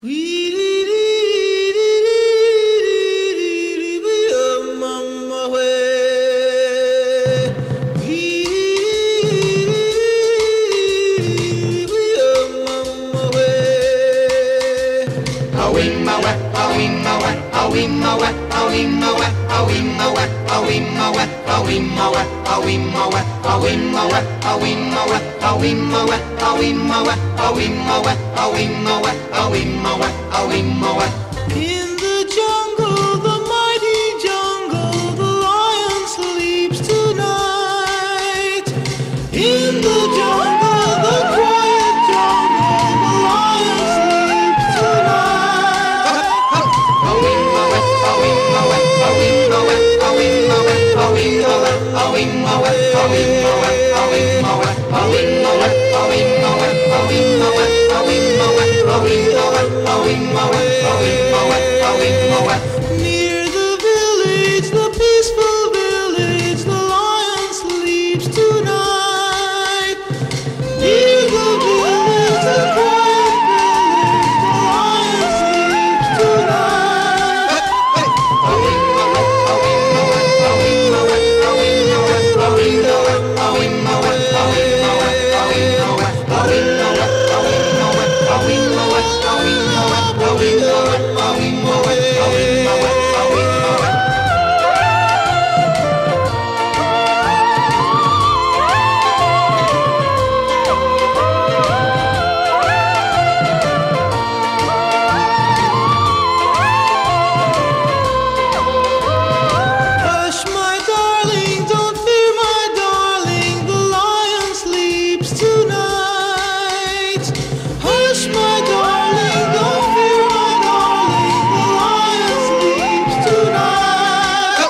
In the jungle, the mighty jungle, the lion sleeps tonight. In the jungle, the quiet jungle, the lion sleeps tonight. Near the village, the peaceful village, the lion sleeps tonight. Near the village, the quiet village, the lion sleeps tonight. Hush, my darling, don't fear, my darling, the lion sleeps tonight. Hush, my darling, don't fear, my darling, the lion sleeps tonight.